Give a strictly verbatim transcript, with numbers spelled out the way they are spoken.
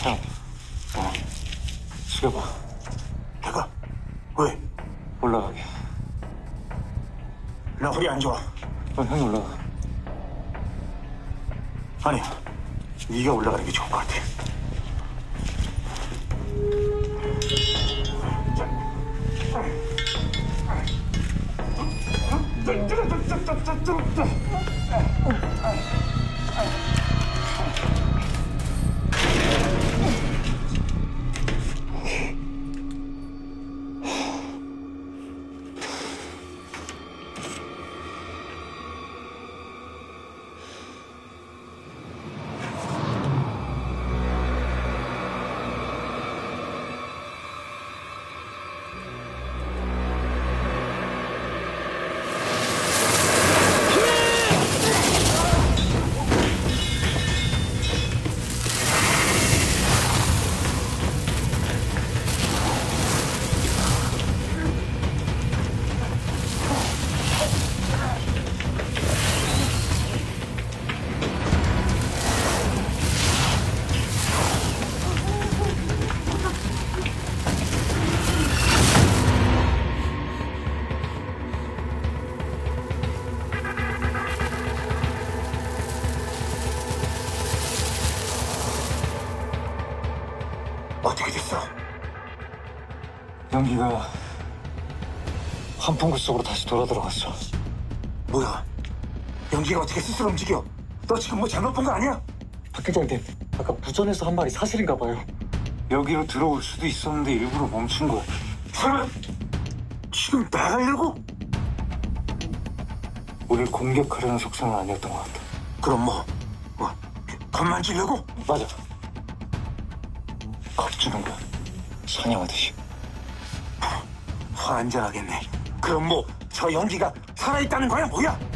형, 어, 숙여봐. 내가? 왜? 올라가게. 나 허리 안 좋아. 그럼 형이 올라가. 아니, 네가 올라가는 게 좋을 것 같아. 어떻게 됐어? 연기가 환풍구 속으로 다시 돌아 들어갔어. 뭐야? 연기가 어떻게 스스로 움직여? 너 지금 뭐 잘못 본 거 아니야? 박 기자님, 아까 무전에서 한 말이 사실인가 봐요. 여기로 들어올 수도 있었는데 일부러 멈춘 거야. 설마 지금 나가 이러고? 우릴 공격하려는 속성은 아니었던 것 같아. 그럼 뭐? 뭐? 겁만 주려고? 맞아. 겁주는 거야. 사냥하듯이. 환장하겠네. 그럼 뭐 저 연기가 살아있다는 거야 뭐야?